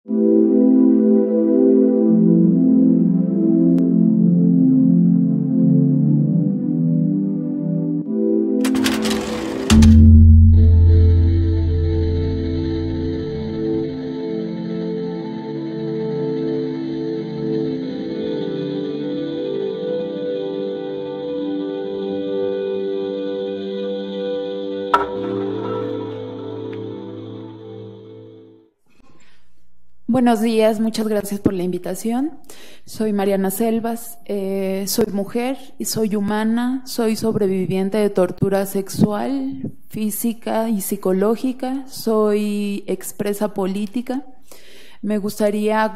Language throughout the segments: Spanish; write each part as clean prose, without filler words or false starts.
Buenos días, muchas gracias por la invitación. Soy Mariana Selvas, soy mujer y soy humana, soy sobreviviente de tortura sexual, física y psicológica, soy expresa política. Me gustaría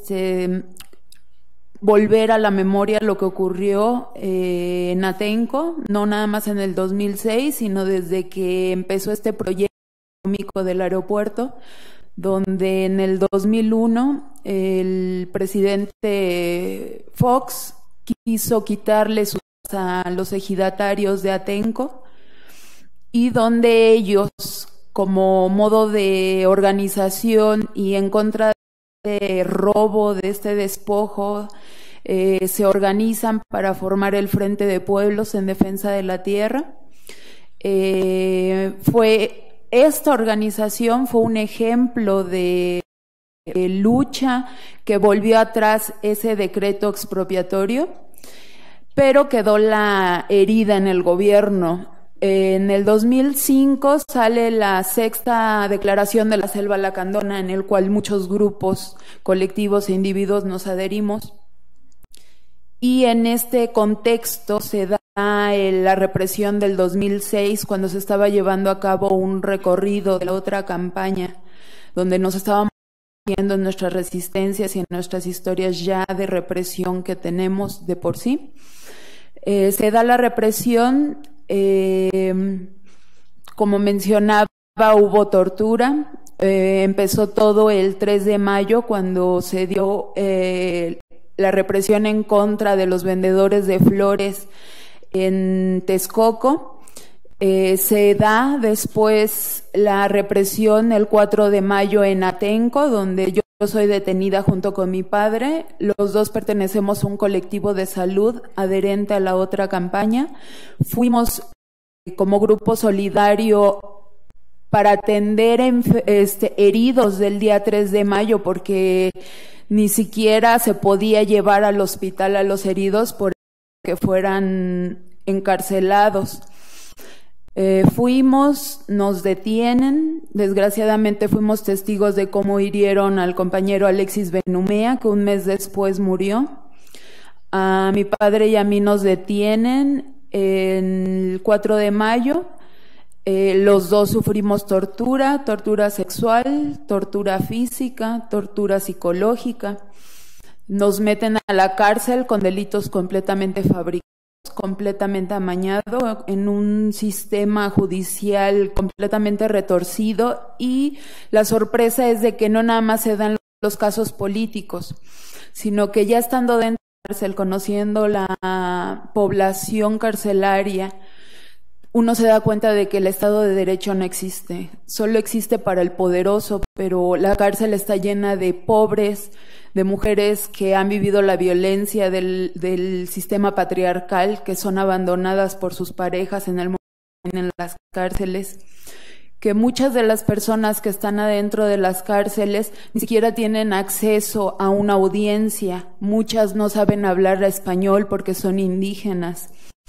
volver a la memoria lo que ocurrió en Atenco, no nada más en el 2006, sino desde que empezó este proyecto económico del aeropuerto, donde en el 2001 el presidente Fox quiso quitarle sus a los ejidatarios de Atenco, y donde ellos, como modo de organización y en contra de robo, de este despojo, se organizan para formar el Frente de Pueblos en Defensa de la Tierra. Esta organización fue un ejemplo de lucha que volvió atrás ese decreto expropiatorio, pero quedó la herida en el gobierno. En el 2005 sale la sexta declaración de la Selva Lacandona, en el cual muchos grupos, colectivos e individuos nos adherimos. Y en este contexto se da la represión del 2006, cuando se estaba llevando a cabo un recorrido de la otra campaña, donde nos estábamos viendo en nuestras resistencias y en nuestras historias ya de represión que tenemos de por sí. Se da la represión, como mencionaba, hubo tortura. Empezó todo el 3 de mayo, cuando se dio la represión en contra de los vendedores de flores en Texcoco. Se da después la represión el 4 de mayo en Atenco, donde yo soy detenida junto con mi padre. Los dos pertenecemos a un colectivo de salud adherente a la otra campaña. Fuimos como grupo solidario para atender heridos del día 3 de mayo, porque ni siquiera se podía llevar al hospital a los heridos por que fueran encarcelados. Nos detienen, desgraciadamente fuimos testigos de cómo hirieron al compañero Alexis Benumea, que un mes después murió. A mi padre y a mí nos detienen el 4 de mayo. Los dos sufrimos tortura sexual, tortura física, tortura psicológica. Nos meten a la cárcel con delitos completamente fabricados, completamente amañado, en un sistema judicial completamente retorcido, y la sorpresa es de que no nada más se dan los casos políticos, sino que ya estando dentro de la cárcel, conociendo la población carcelaria, uno se da cuenta de que el Estado de Derecho no existe, solo existe para el poderoso, pero la cárcel está llena de pobres, de mujeres que han vivido la violencia del sistema patriarcal, que son abandonadas por sus parejas en las cárceles, que muchas de las personas que están adentro de las cárceles ni siquiera tienen acceso a una audiencia, muchas no saben hablar español porque son indígenas.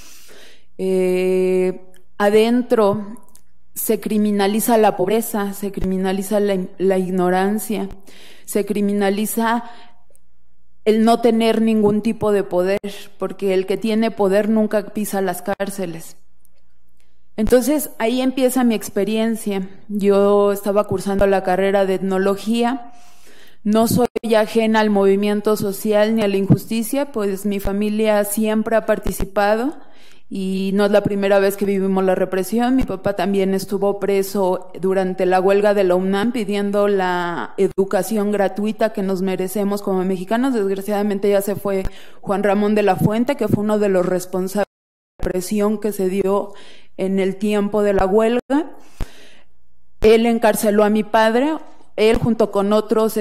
Adentro se criminaliza la pobreza, se criminaliza la ignorancia, se criminaliza el no tener ningún tipo de poder, porque el que tiene poder nunca pisa las cárceles. Entonces ahí empieza mi experiencia. Yo estaba cursando la carrera de etnología. No soy ajena al movimiento social ni a la injusticia, pues mi familia siempre ha participado y no es la primera vez que vivimos la represión. Mi papá también estuvo preso durante la huelga de la UNAM pidiendo la educación gratuita que nos merecemos como mexicanos. Desgraciadamente ya se fue Juan Ramón de la Fuente, que fue uno de los responsables de la represión que se dio en el tiempo de la huelga. Él encarceló a mi padre. él junto con otros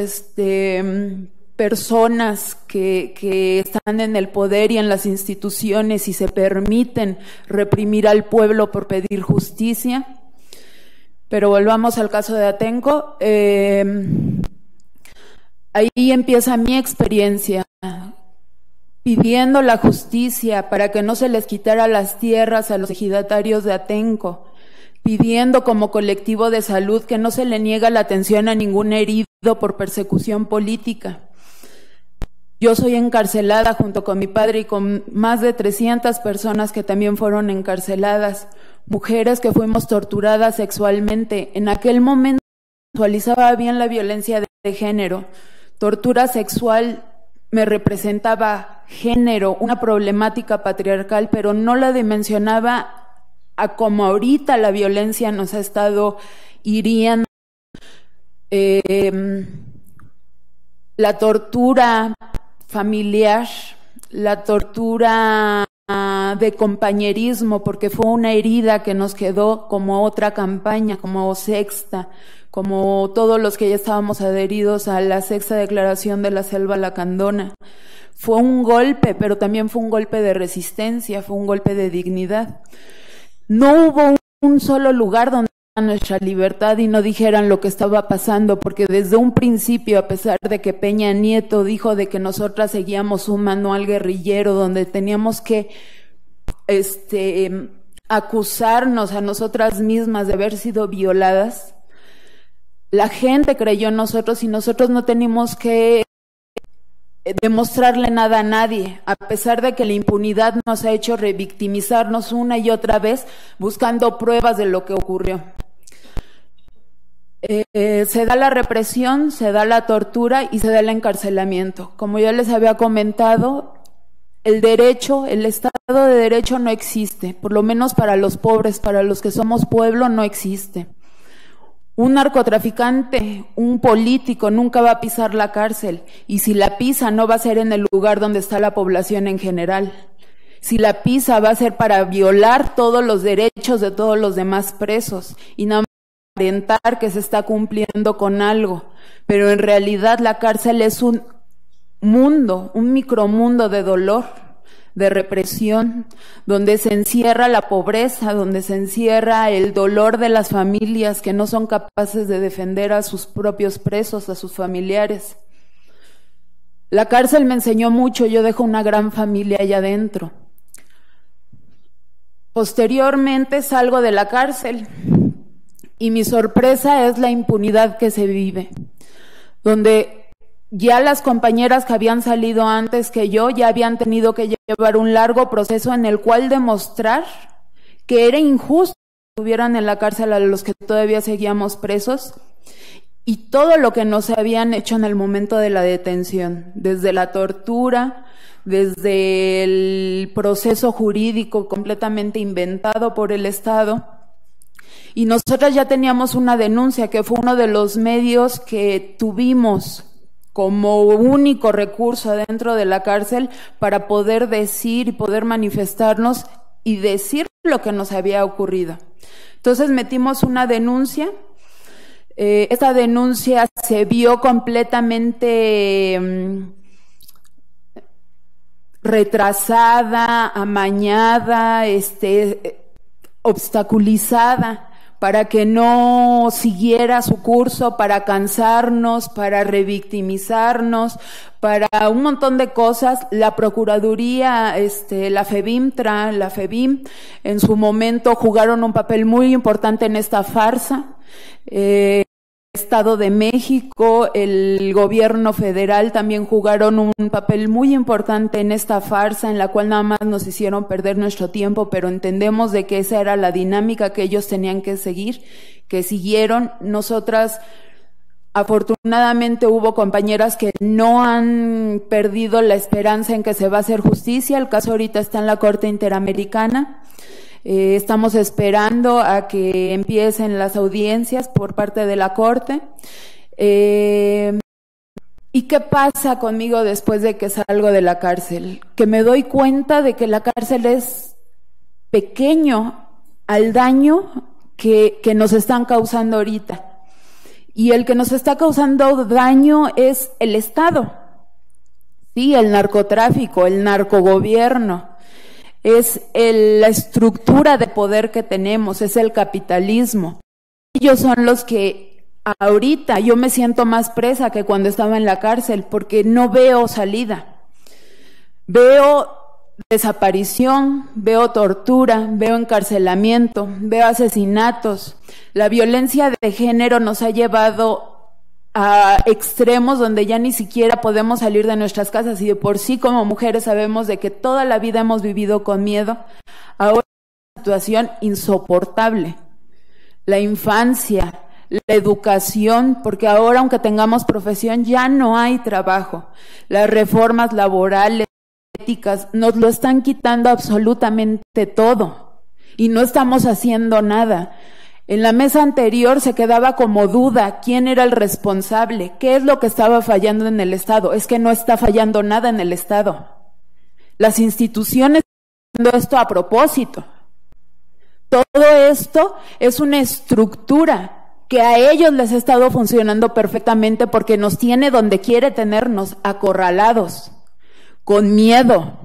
personas que están en el poder y en las instituciones y se permiten reprimir al pueblo por pedir justicia. Pero volvamos al caso de Atenco. Ahí empieza mi experiencia, pidiendo la justicia para que no se les quitara las tierras a los ejidatarios de Atenco, pidiendo como colectivo de salud que no se le niega la atención a ningún herido por persecución política. Yo soy encarcelada junto con mi padre y con más de 300 personas que también fueron encarceladas, mujeres que fuimos torturadas sexualmente. En aquel momento visualizaba bien la violencia de género. Tortura sexual me representaba género, una problemática patriarcal, pero no la dimensionaba a como ahorita la violencia nos ha estado hiriendo. La tortura familiar, la tortura de compañerismo, porque fue una herida que nos quedó como otra campaña, como sexta, como todos los que ya estábamos adheridos a la sexta declaración de la Selva Lacandona. Fue un golpe, pero también fue un golpe de resistencia, fue un golpe de dignidad. No hubo un solo lugar donde nuestra libertad y no dijeran lo que estaba pasando, porque desde un principio, a pesar de que Peña Nieto dijo de que nosotras seguíamos un manual guerrillero donde teníamos que acusarnos a nosotras mismas de haber sido violadas, la gente creyó en nosotros y nosotros no teníamos que demostrarle nada a nadie, a pesar de que la impunidad nos ha hecho revictimizarnos una y otra vez buscando pruebas de lo que ocurrió. Se da la represión, se da la tortura y se da el encarcelamiento. Como ya les había comentado, el derecho, el Estado de Derecho no existe, por lo menos para los pobres, para los que somos pueblo no existe. Un narcotraficante, un político nunca va a pisar la cárcel, y si la pisa no va a ser en el lugar donde está la población en general. Si la pisa va a ser para violar todos los derechos de todos los demás presos y nada más aparentar que se está cumpliendo con algo, pero en realidad la cárcel es un mundo, un micromundo de dolor, de represión, donde se encierra la pobreza, donde se encierra el dolor de las familias que no son capaces de defender a sus propios presos, a sus familiares. La cárcel me enseñó mucho, yo dejo una gran familia allá adentro. Posteriormente salgo de la cárcel y mi sorpresa es la impunidad que se vive, donde ya las compañeras que habían salido antes que yo ya habían tenido que llevar un largo proceso en el cual demostrar que era injusto que estuvieran en la cárcel a los que todavía seguíamos presos, y todo lo que nos habían hecho en el momento de la detención, desde la tortura, desde el proceso jurídico completamente inventado por el Estado. Y nosotras ya teníamos una denuncia que fue uno de los medios que tuvimos como único recurso dentro de la cárcel para poder decir y poder manifestarnos y decir lo que nos había ocurrido. Entonces metimos una denuncia. Esta denuncia se vio completamente retrasada, amañada, obstaculizada, para que no siguiera su curso, para cansarnos, para revictimizarnos, para un montón de cosas. La Procuraduría, la FEBIMTRA, la FEBIM, en su momento jugaron un papel muy importante en esta farsa. Estado de México, el gobierno federal también jugaron un papel muy importante en esta farsa, en la cual nada más nos hicieron perder nuestro tiempo, pero entendemos de que esa era la dinámica que ellos tenían que seguir, que siguieron. Nosotras, afortunadamente, hubo compañeras que no han perdido la esperanza en que se va a hacer justicia. El caso ahorita está en la Corte Interamericana. Estamos esperando a que empiecen las audiencias por parte de la Corte. ¿Y qué pasa conmigo después de que salgo de la cárcel? Que me doy cuenta de que la cárcel es pequeño al daño que nos están causando ahorita. y el que nos está causando daño es el Estado. Sí, el narcotráfico, el narcogobierno, es la estructura de poder que tenemos, es el capitalismo. Ellos son los que ahorita yo me siento más presa que cuando estaba en la cárcel, porque no veo salida. Veo desaparición, veo tortura, veo encarcelamiento, veo asesinatos. La violencia de género nos ha llevado a extremos donde ya ni siquiera podemos salir de nuestras casas, y de por sí como mujeres sabemos de que toda la vida hemos vivido con miedo. Ahora es una situación insoportable. La infancia, la educación, porque ahora aunque tengamos profesión ya no hay trabajo. Las reformas laborales, éticas, nos lo están quitando absolutamente todo y no estamos haciendo nada. En la mesa anterior se quedaba como duda quién era el responsable, qué es lo que estaba fallando en el Estado. Es que no está fallando nada en el Estado. Las instituciones están haciendo esto a propósito. Todo esto es una estructura que a ellos les ha estado funcionando perfectamente porque nos tiene donde quiere tenernos, acorralados, con miedo.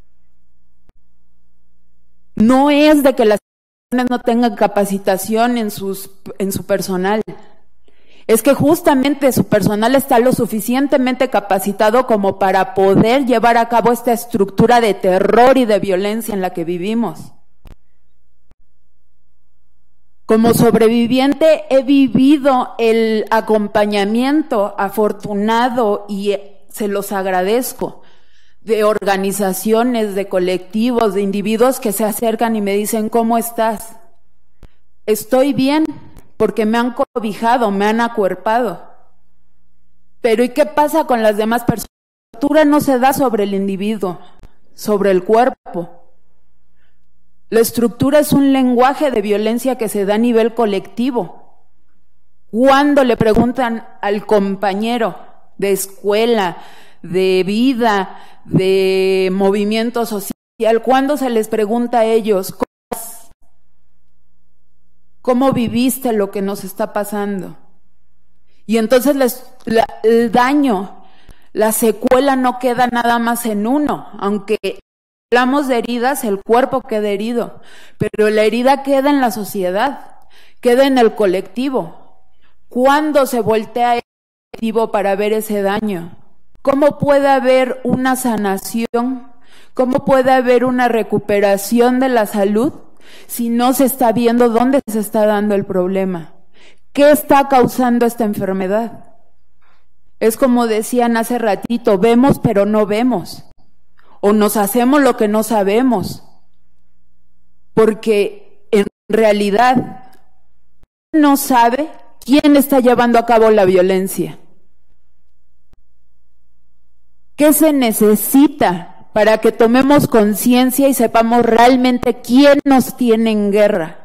No es de que las no tengan capacitación en su personal. Es que justamente su personal está lo suficientemente capacitado como para poder llevar a cabo esta estructura de terror y de violencia en la que vivimos. Como sobreviviente he vivido el acompañamiento afortunado y se los agradezco, de organizaciones, de colectivos, de individuos que se acercan y me dicen, ¿cómo estás? Estoy bien, porque me han cobijado, me han acuerpado. Pero ¿y qué pasa con las demás personas? La tortura no se da sobre el individuo, sobre el cuerpo. La estructura es un lenguaje de violencia que se da a nivel colectivo. Cuando le preguntan al compañero de escuela, de vida, de movimiento social, cuando se les pregunta a ellos, ¿cómo viviste lo que nos está pasando? Y entonces el daño, la secuela no queda nada más en uno, aunque hablamos de heridas, el cuerpo queda herido, pero la herida queda en la sociedad, queda en el colectivo. ¿Cuándo se voltea el colectivo para ver ese daño? ¿Cómo puede haber una sanación? ¿Cómo puede haber una recuperación de la salud si no se está viendo dónde se está dando el problema? ¿Qué está causando esta enfermedad? Es como decían hace ratito, vemos pero no vemos. O nos hacemos lo que no sabemos. Porque en realidad no sabe quién está llevando a cabo la violencia. ¿Qué se necesita para que tomemos conciencia y sepamos realmente quién nos tiene en guerra?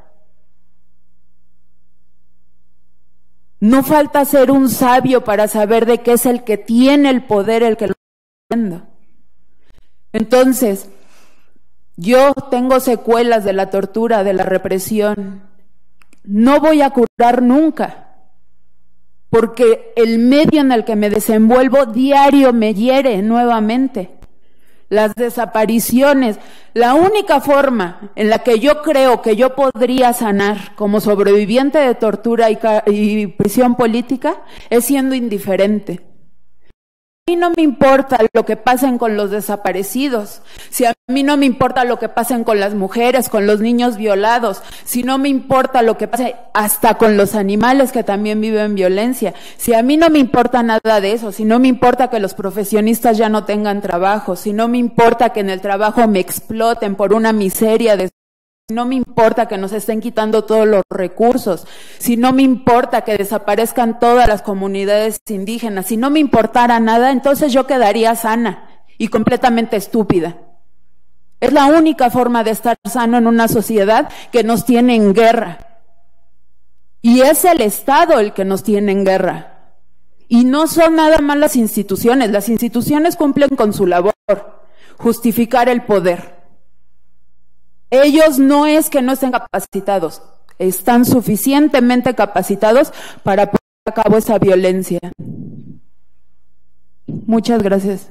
No falta ser un sabio para saber de qué es el que tiene el poder, el que lo está haciendo. Entonces, yo tengo secuelas de la tortura, de la represión. No voy a curar nunca. Porque el medio en el que me desenvuelvo diario me hiere nuevamente. Las desapariciones, la única forma en la que yo creo que yo podría sanar como sobreviviente de tortura y prisión política es siendo indiferente. A mí no me importa lo que pasen con los desaparecidos, si a mí no me importa lo que pasen con las mujeres, con los niños violados, si no me importa lo que pase hasta con los animales que también viven violencia, si a mí no me importa nada de eso, si no me importa que los profesionistas ya no tengan trabajo, si no me importa que en el trabajo me exploten por una miseria de... Si no me importa que nos estén quitando todos los recursos, si no me importa que desaparezcan todas las comunidades indígenas, si no me importara nada, entonces yo quedaría sana y completamente estúpida. Es la única forma de estar sano en una sociedad que nos tiene en guerra. Y es el Estado el que nos tiene en guerra. Y no son nada más las instituciones cumplen con su labor, justificar el poder. Ellos no es que no estén capacitados, están suficientemente capacitados para poder a cabo esa violencia. Muchas gracias.